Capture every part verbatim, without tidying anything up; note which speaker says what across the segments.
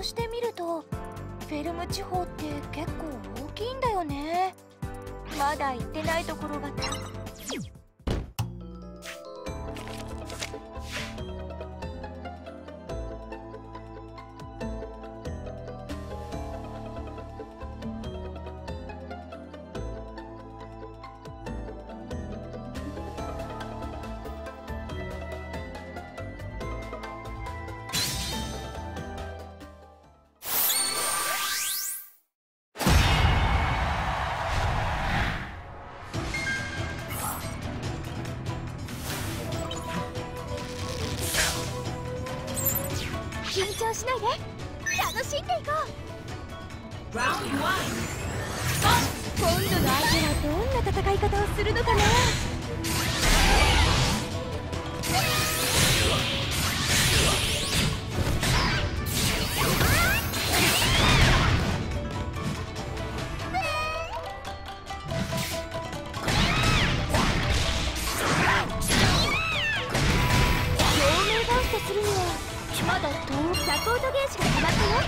Speaker 1: うして見るとフェルム地方って結構大きいんだよね。まだ行ってないところがたくさん。緊張しないで、楽しんでいこう。今度の相手はどんな戦い方をするのかな。両名バウストするにはまだサポートゲージが溜まったよ。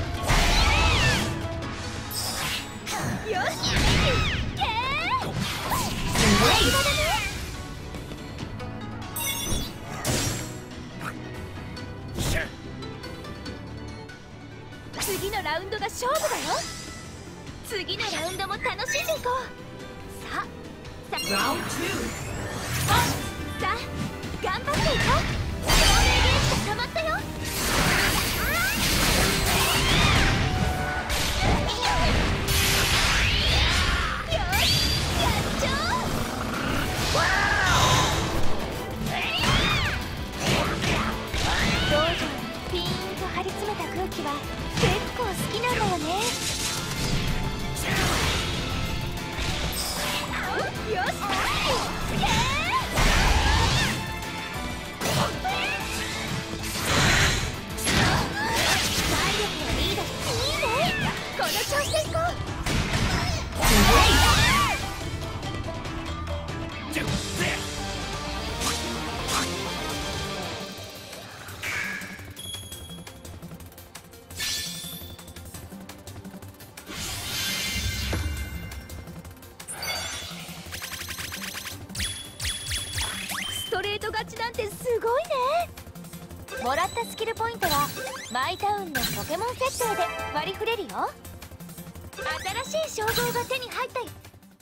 Speaker 1: よし、いけー。すごいだね。次のラウンドが勝負だよ。次のラウンドも楽しんでいこう。さあ、さあ、さあ、頑張っていこう。両名ゲージが溜まったよ。張り詰めた空気は結構好きなんだよね。よし、イエーイ。体力がリード、いいね。この調子でいこう。ストレート勝ちなんてすごいね。もらったスキルポイントはマイタウンのポケモン設定で割り振れるよ。新しい称号が手に入ったよ。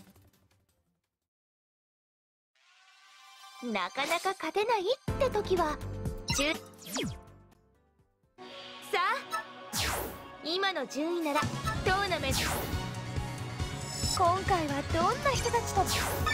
Speaker 1: なかなか勝てないって時は中さあ、今の順位ならトーナメント。今回はどんな人たちと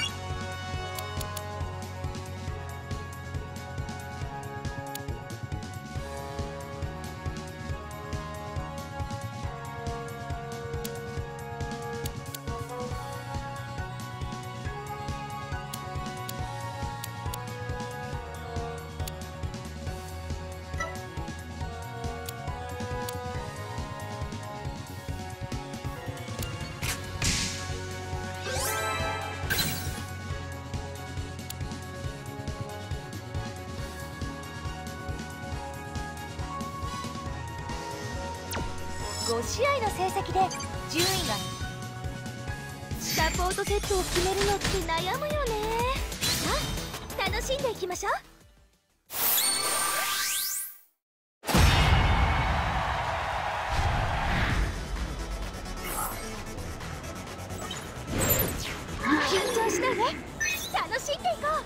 Speaker 1: ご試合の成績で順位が。サポートセットを決めるのって悩むよね。さあ、楽しんでいきましょう。緊張しないで、楽しんでいこう。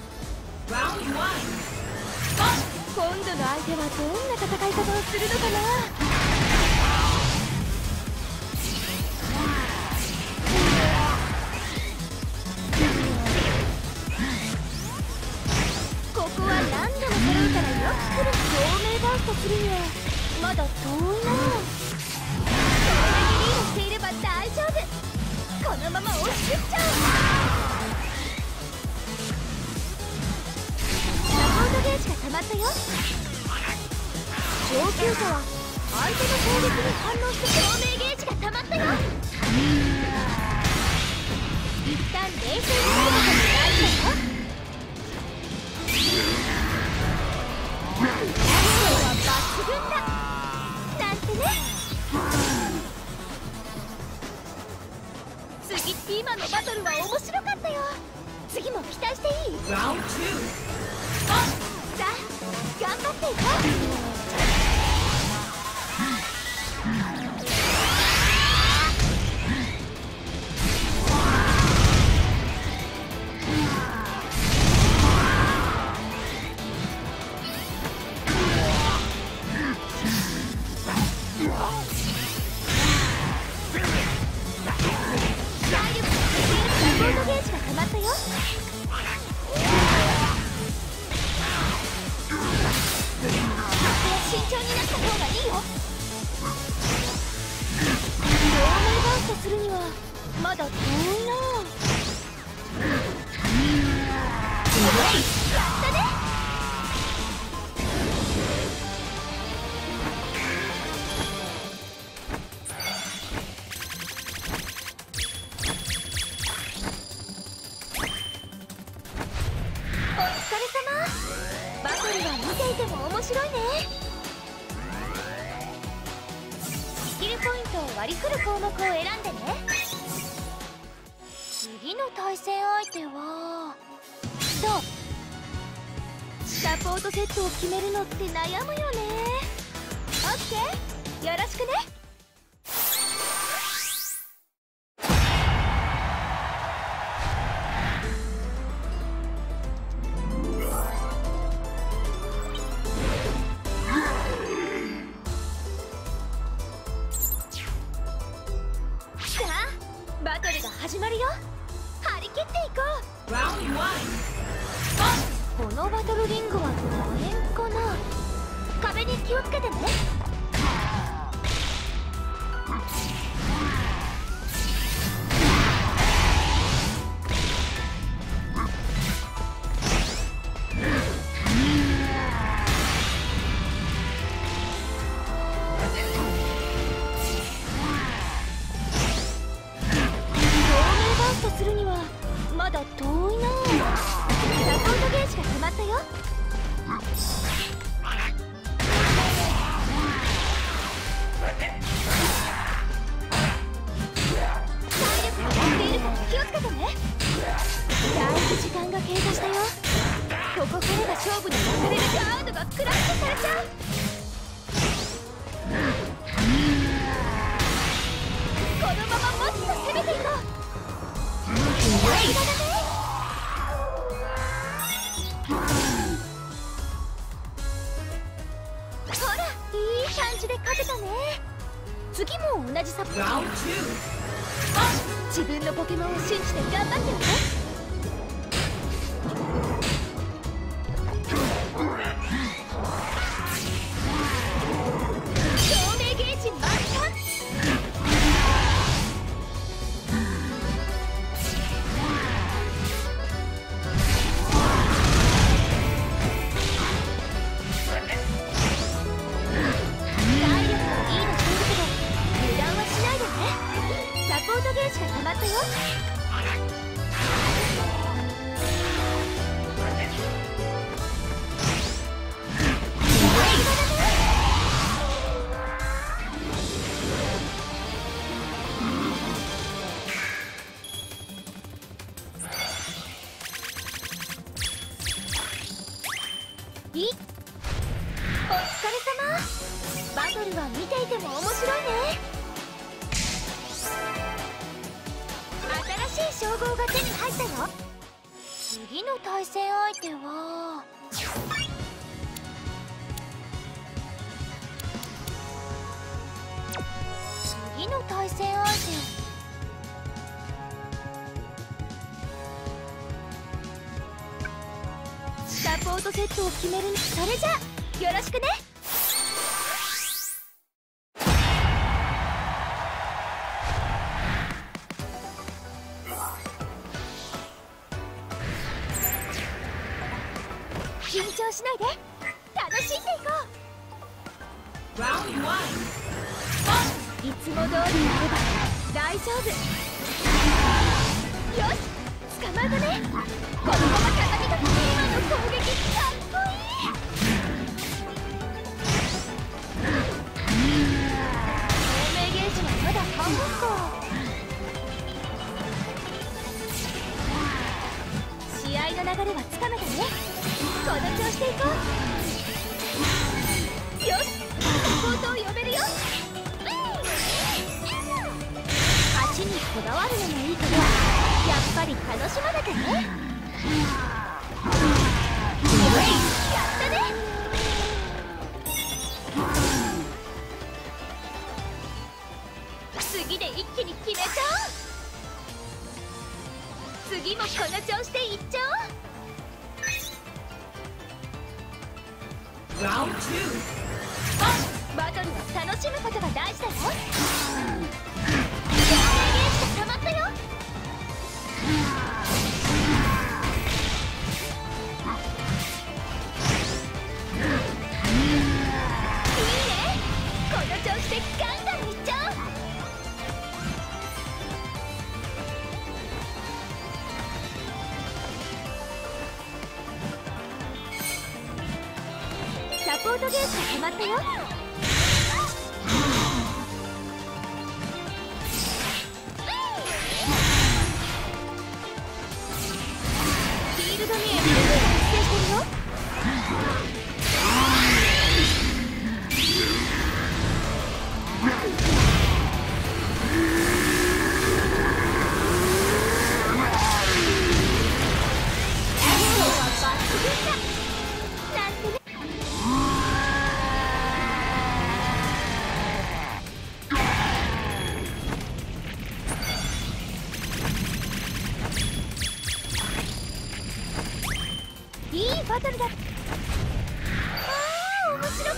Speaker 1: 今度の相手はどんな戦い方をするのかな。ここは何度も揃うからよく来る。両名バウストするにはまだ遠いな。これだけリードしていれば大丈夫。このまま押し切っちゃう。サポートゲージが溜まったよ。上級者は相手の攻撃に反応して照明ゲージが溜まったよ。一旦冷静になることが大事だよ。ラストは抜群だなんてね。 今のバトルは面白かったよ。次も期待していい？さあ頑張っていこう。するにはまだ遠いな。やったね。お疲れ様。バトルは見ていても面白いね。スキルポイントを割り振る項目を選んでね。次の対戦相手はそうサポートセットを決めるのって悩むよね。オッケー、よろしくね。バトルが始まるよ。張り切っていこう。このバトルリングは楕円かな。壁に気をつけてね。するにはまだ遠いな。サポートゲージが決まったよ。体力が減っているから気をつけてね。だいぶ時間が経過したよ。ここからが勝負に分かれるラウンドがクラッシュされちゃう。このままもっと攻めていこう。ほら、いい感じで勝てたね。次も同じサポート。自分のポケモンを信じて頑張ってね。照明ゲージ満タン。サポートゲージが決まったよ。いっお疲れ様。バトルは見ていても面白いね。新しい称号が手に入ったよ。次の対戦相手は次の対戦相手サポートセットを決める。それじゃあよろしくね。緊張しないで楽しんでいこう。いつも通りやれば大丈夫。よし、捕まえたね。このまま畳みかけ。今の攻撃かっこいい。照明ゲージはまだ半分か。 ね。この調子でいこう。よし、サポートを呼べるよ。勝ちにこだわるのもいいけど、やっぱり楽しまなきゃね。やったね。次で一気に決めちゃおう。次もこの調子でいっちゃおう。ラウンドツー、バトルは楽しむことが大事だよ。ゲージが溜まったよ。いいね、この調子でガンガンいっちゃおう。サポートゲージが溜まったよ。フィールドにエネルギーが発生してるよ。今日は抜群だなんてね。いいバトルだ。あー、面白かった。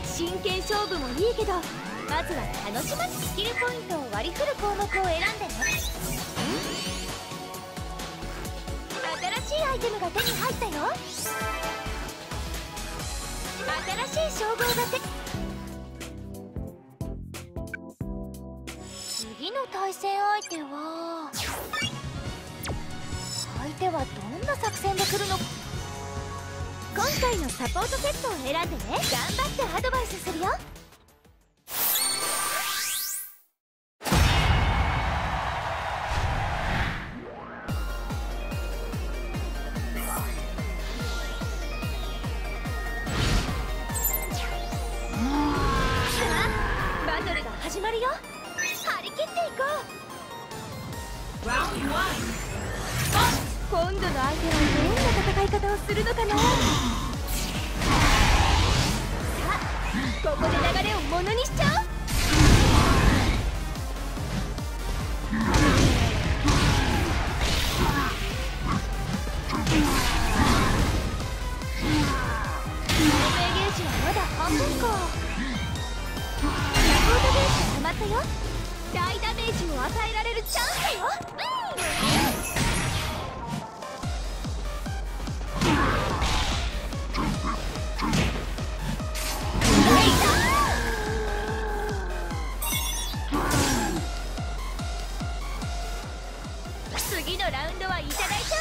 Speaker 1: 真剣勝負もいいけど、まずは楽しまずスキルポイントを割り振る項目を選んでね。新しいアイテムが手に入ったよ。新しい称号が手。次の対戦相手は相手はどんな作戦で来るのか。今回のサポートセットを選んでね。頑張ってアドバイスするよ。バトルが始まるよ。張り切っていこう。今度の相手はどんな戦い方をするのかな。さあ、ここで流れをものにしちゃおう。透明ゲージはまだ半分か。サポートゲージが溜まったよ。大ダメージを与えられるチャンスだよ。次のラウンドはいただいちゃ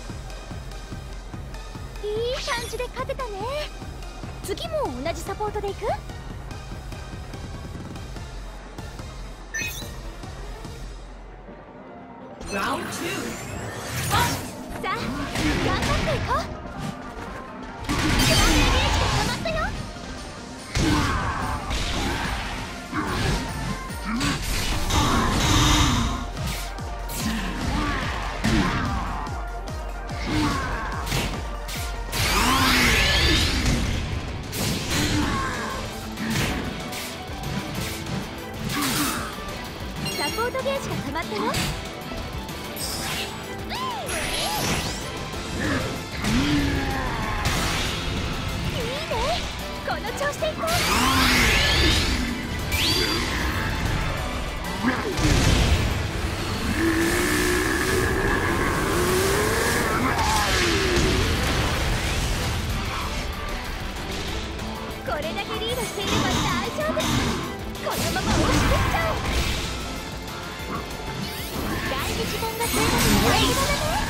Speaker 1: おう。いい感じで勝てたね。次も同じサポートでいく？ラウンドツー、さあ、頑張っていこう。ダメージが溜まったよ。サポートゲージが溜まったよ。この調子でいこう。これだけリードしていれば大丈夫。このまま押し切っちゃおう。大事時間が正確に大事だね。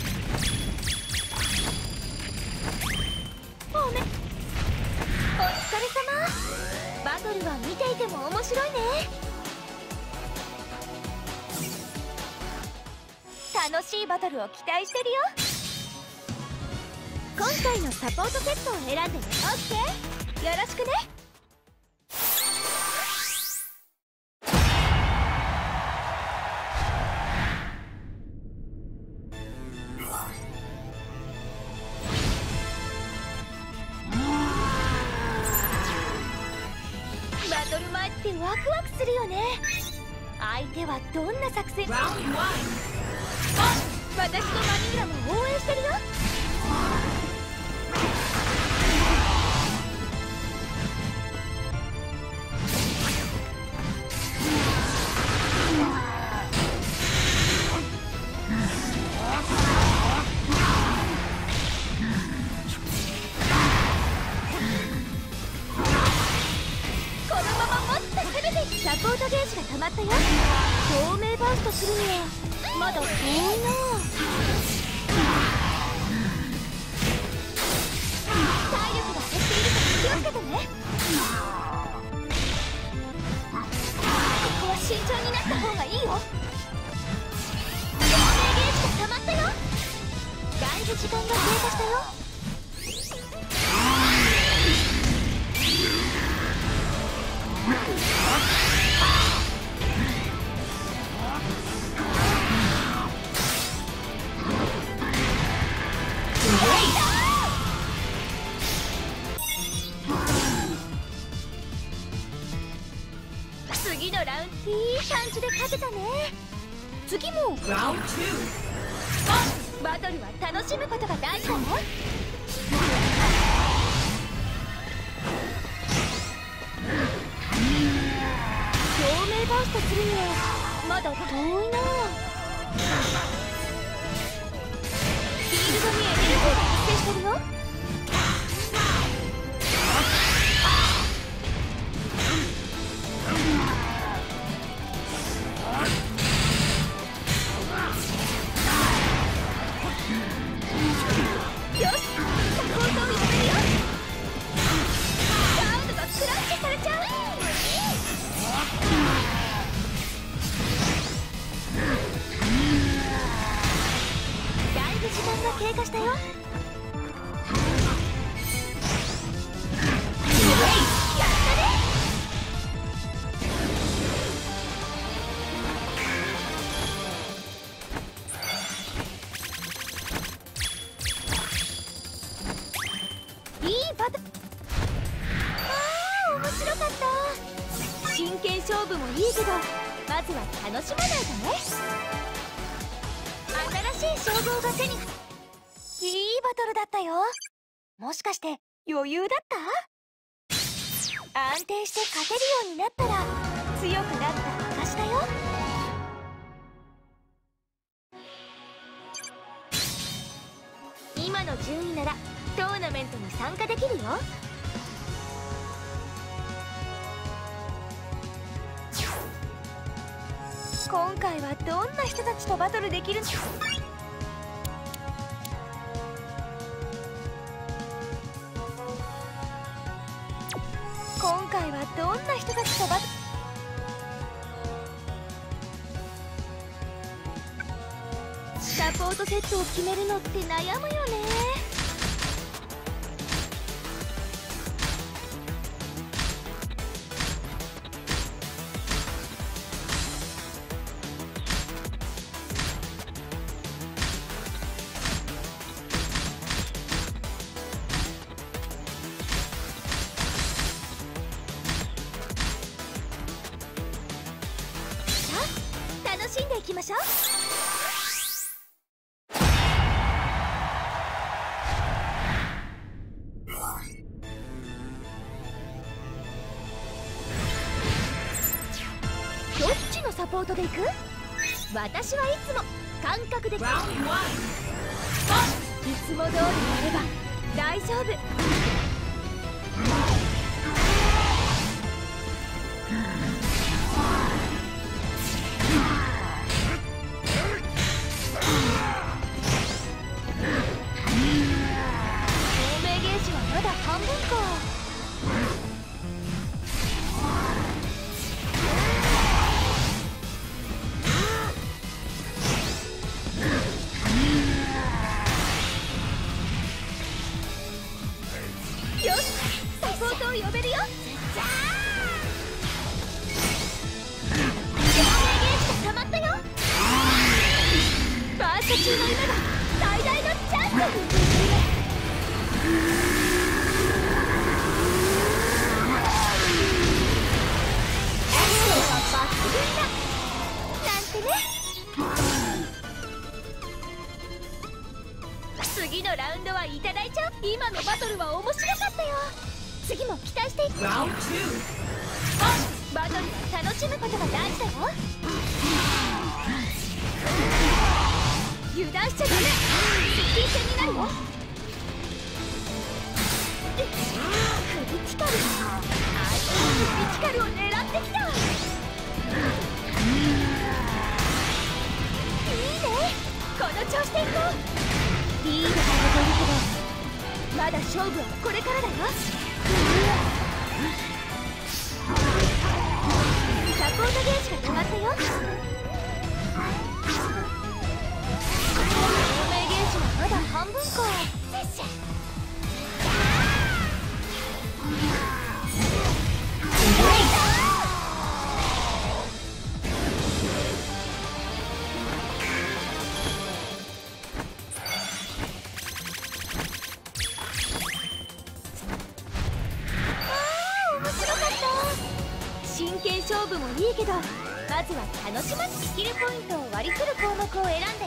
Speaker 1: お疲れルは見ていても面白いね。楽しいバトルを期待してるよ。今回のサポートセットを選んでね。オッケー、よろしくね。バトル前ってワクワクするよね。相手はどんな作戦？私とマニグラも応援してるよ。このままもっと攻めて。サポートゲージが溜まったよ。透明バーストするにはまだ遠いな。体力が減っているから気をつけてね。ここは慎重になった方がいいよ。透明ゲージが溜まったよ。だいぶ時間が経過したよ。次のラウンドいい感じで勝てたね。次もラウンドツー。バトルは楽しむことが大事だね。透明バーストするにはまだ遠いな。フィールドにエネルギーが発生してるよ。経過したよ。やったね。いいバトル。あー、面白かった。真剣勝負もいいけど、まずは楽しまないとね。新しい称号が手に。いいバトルだったよ。もしかして余裕だった？安定して勝てるようになったら強くなった証だよ。今の順位ならトーナメントに参加できるよ。今回はどんな人たちとバトルできるの？今回はどんな人たちとバトル。サポートセットを決めるのって悩むよね。楽しんでいきましょう。どっちのサポートでいく？私はいつも感覚でいつも通りやれば大丈夫。透明ゲージはまだ半分か。 中の夢が最大のチャンス。抜群だなんてね。次のラウンドはいただいちゃう。今のバトルは面白かったよ。次も期待していって。バトルは楽しむことが大事だよ。油断しちゃダメ。接近戦になるよ。クリティカル、相手のクリティカルを狙ってきた。いいね、この調子でいこう。リードされているけどまだ勝負はこれからだよ。サポートゲージが溜まったよ。透明ゲージはまだ半分か。真剣勝負もいいけど、まずは楽しませスキルポイントを割り振る項目を選んでね。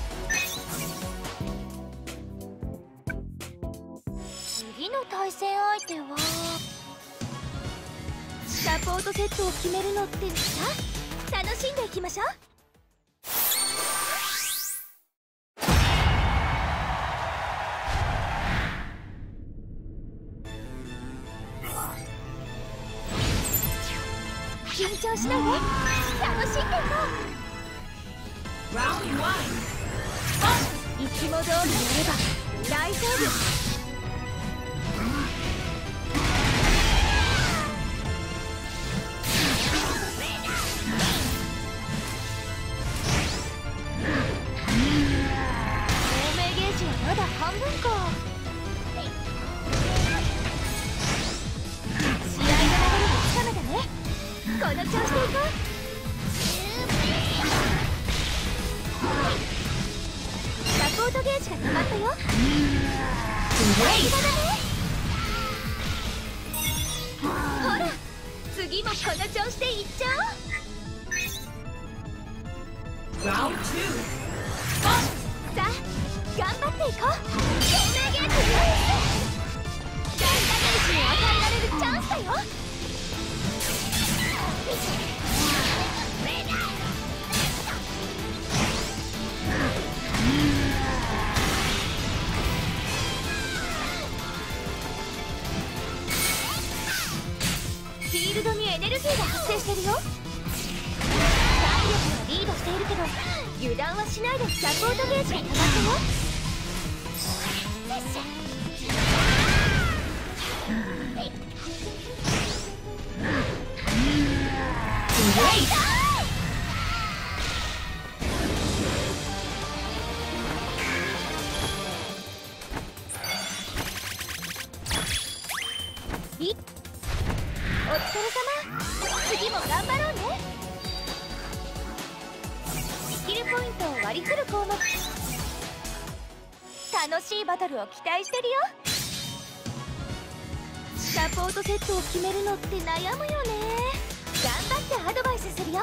Speaker 1: 次の対戦相手はサポートセットを決めるのってさ、楽しんでいきましょう。緊張しないで、楽しんでいこう。いつも通りやれば大丈夫。透明ゲージはまだ半分か。試合の流れもつかめたね。この調子でいこう。サポートゲージが溜まったよ。ほら、次もこの調子でいっちゃおう。さあ、頑張っていこう。透明ゲージに大ダメージを与えられるチャンスだよ。フィールドにエネルギーが発生してるよ。体力はリードしているけど油断はしないで。サポートゲージが溜まったよ。お疲れ様。次も頑張ろうね。スキルポイントを割り振る項目。楽しいバトルを期待してるよ。サポートセットを決めるのって悩むよね。頑張ってアドバイスするよ。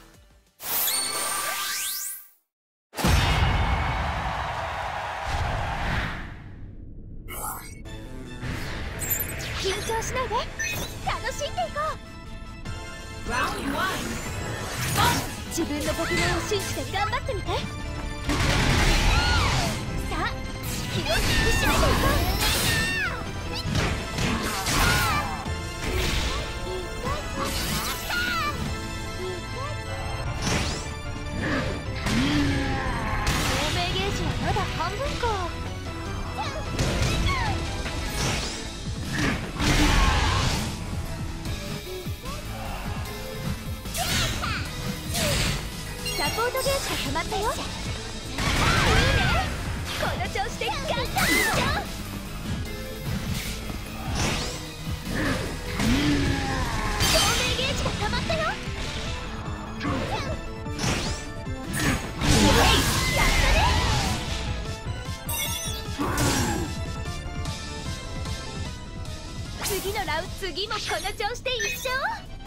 Speaker 1: 緊張しないで、楽しんでいこう。自分のポケモンを信じて頑張ってみて。さあ、気を引き締めていこう。透明ゲージはまだ半分か。サポートゲージが溜まったよ。いいね、この調子でガンガンいっちゃおう。透明ゲージが溜まったよ。やったね。 この調子で一生。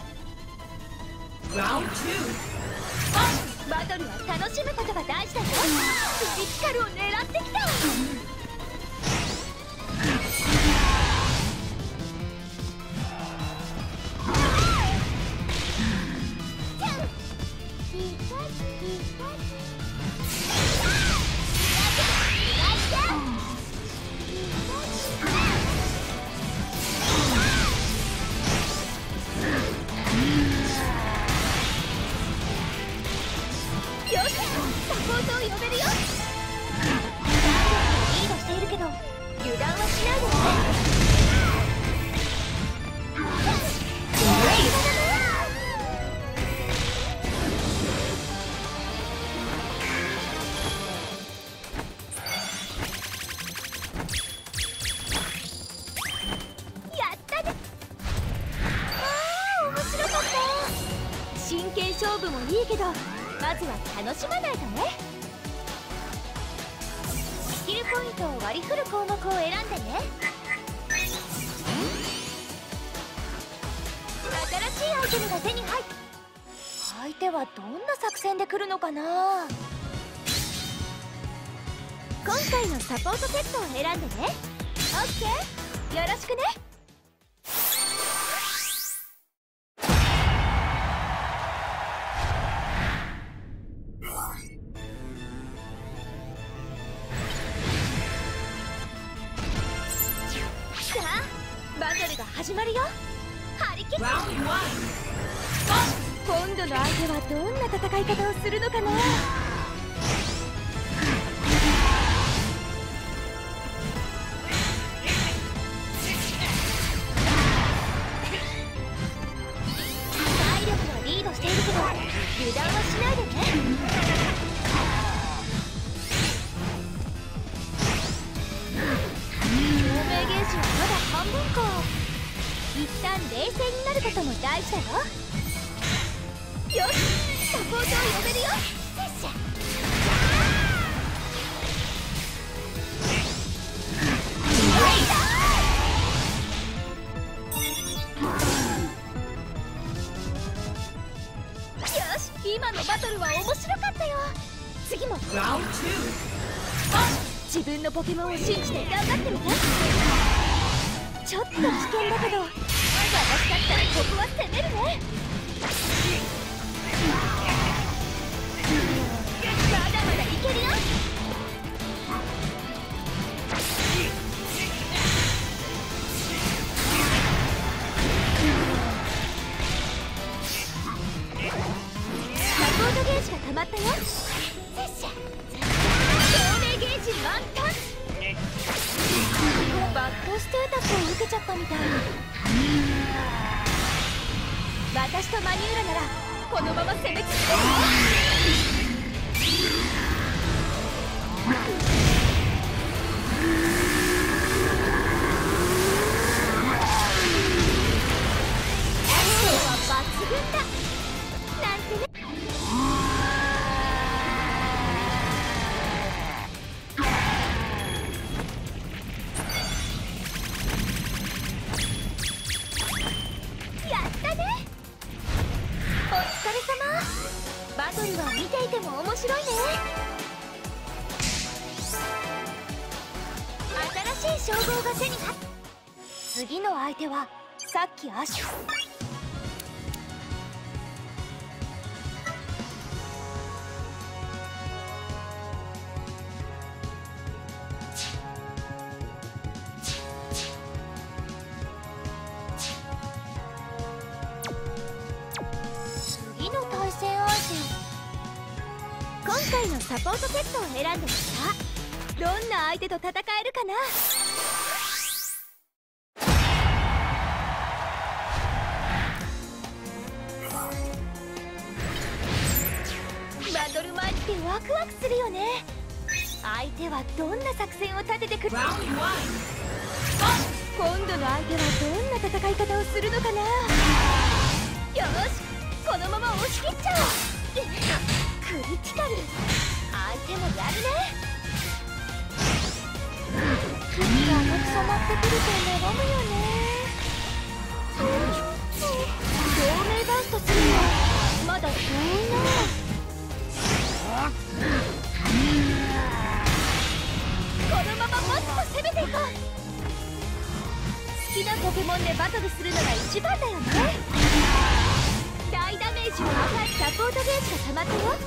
Speaker 1: バトルは楽しむことが大事だよ。クリティカルを狙ってきた。真剣勝負もいいけど、まずは楽しまないとね。スキルポイントを割り振る項目を選んでね。新しいアイテムが手に入る。相手はどんな作戦で来るのかな。今回のサポートセットを選んでね。オッケー、よろしくね。さあ、バトルが始まるよ。張り切って。今度の相手はどんな戦い方をするのかな。体力はリードしているけど油断はしないでね。照明ゲージはまだ半分か。一旦冷静になることも大事だよ。よし、サポートを呼べるよ。せっしゃ。よし、今のバトルは面白かったよ。次も自分のポケモンを信じて頑張ってみて。ちょっと危険だけど、私だったらここは攻めるね。まだまだいけるよ。サポートゲージが溜まったよ。せっしゃ。照明ゲージ満タン。バッドステータスを受けちゃったみたい。私とマニューラならこのまま攻め続けるよ。今日は抜群だなんてね。バトルは見ていても面白いね。新しい称号が手に入った。次の相手はさっきアシュ。次の対戦相手。今回のサポートセットを選んでみた。どんな相手と戦えるかな。バトル前ってワクワクするよね。相手はどんな作戦を立ててくる。今度の相手はどんな戦い方をするのかな。よし、このまま押し切っちゃおう。クリティカル、相手もやるね。気が甘く染まってくると悩むよね。 ケモンでバトルするのが一番だよね。大ダメージを与えるサポートゲージが溜まったよ。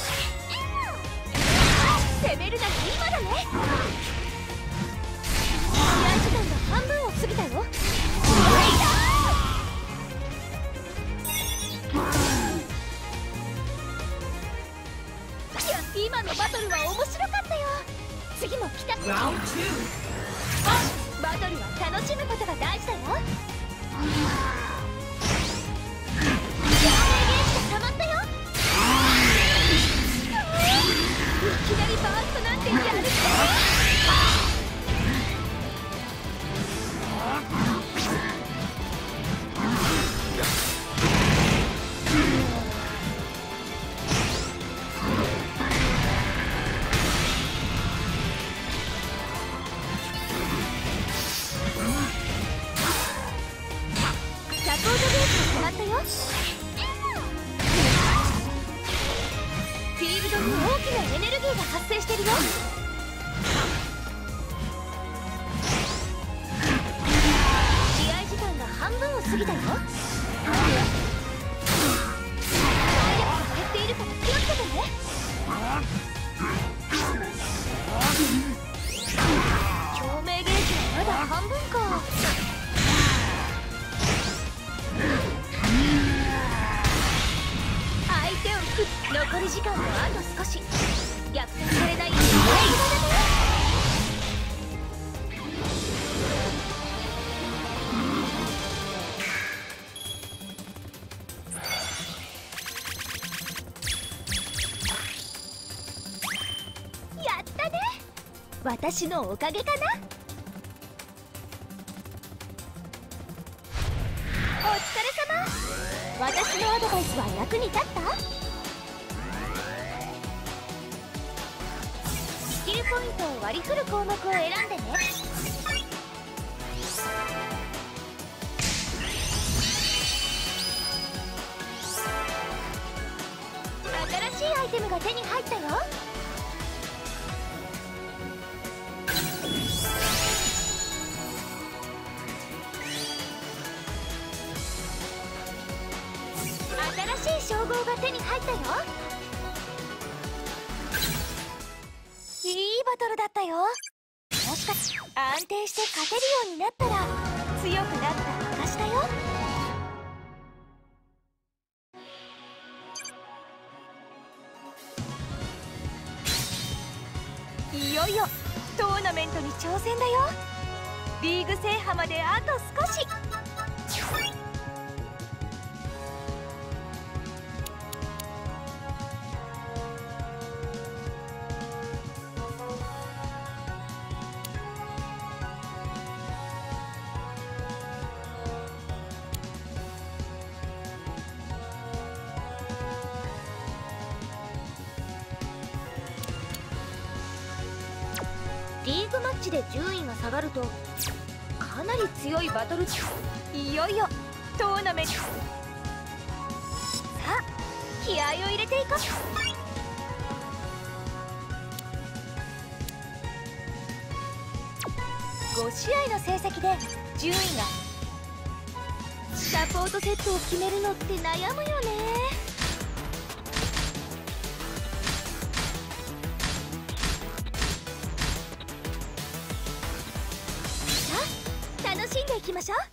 Speaker 1: 攻めるなら今だね。試合時間が半分を過ぎたよ。いや、今のバトルは面白かったよ。次も来た。バトルは楽しむことが大事だよ。たまったよ。いきなりバーストなんてやるって。サポートゲージが決まったよ。フィールドに大きなエネルギーが発生してるよ。試合時間が半分を過ぎたよ。体力が減っているから気をつけてね。共鳴ゲージはまだ半分か。残り時間もあと少し。逆転されないように大事だね。やったね。私のおかげかな。お疲れ様。私のアドバイスは役に立った？スキルポイントを割り振る項目を選んでね。新しいアイテムが手に入ったよ。新しい称号が手に入ったよ。いいバトルだったよ。もしかして安定して勝てるようになったら強くなった証だよ。いよいよトーナメントに挑戦だよ。リーグ制覇まであと少し。リーグマッチで順位が下がるとかなり強いバトル。いよいよトーナメント。さあ気合を入れていこう。ご試合の成績で順位が。サポートセットを決めるのって悩むよね。楽しんでいきましょう。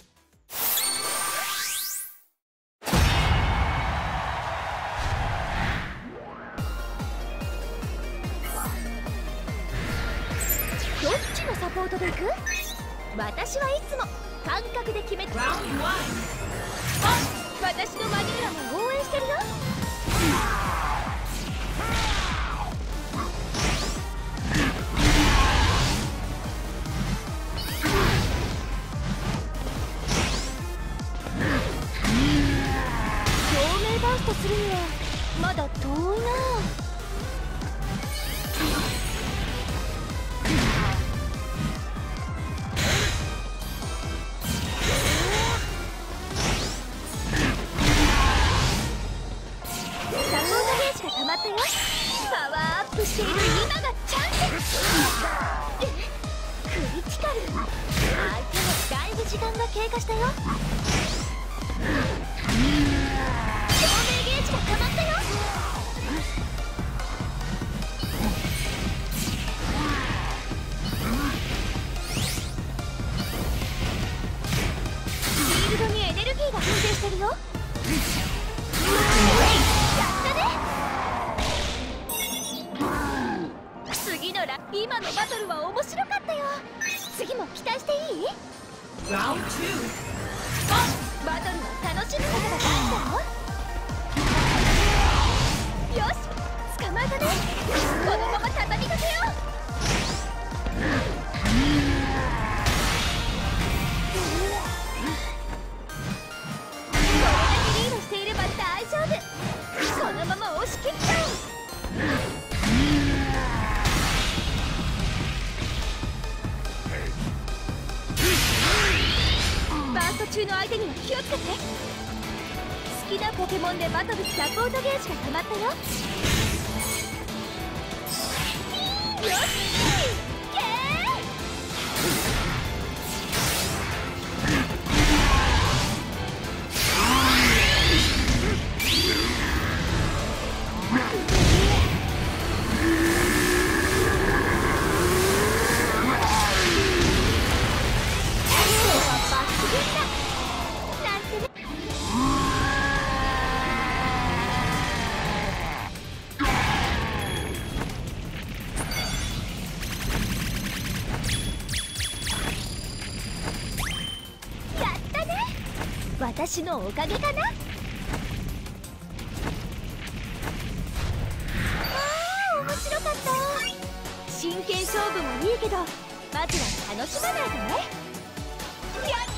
Speaker 1: どっちのサポートでいく？私はいつも感覚で決めて。私のマニューラも応援してるよ。バーストするにはまだ遠いな。サポートゲージが溜まったよ。パワーアップしている今がチャンス。クリティカル。相手のだいぶ時間が経経過したよ。照明ゲージが溜まったよ。フィールドにエネルギーが発生してるよ。やったね。次のラ今のバトルは面白かったよ。次も期待していい？バトルは楽しむことが大事だよ。よし、捕まえたね。このまま畳みかけよう。これだけリードしていれば大丈夫。このまま押し切っちゃう。バースト中の相手には気をつけて。好きなポケモンでバトルサポートゲージが溜まったよ。よし、イエ私のおかげかな。あー、面白かった。真剣勝負もいいけど、まずは楽しまないとね。やっ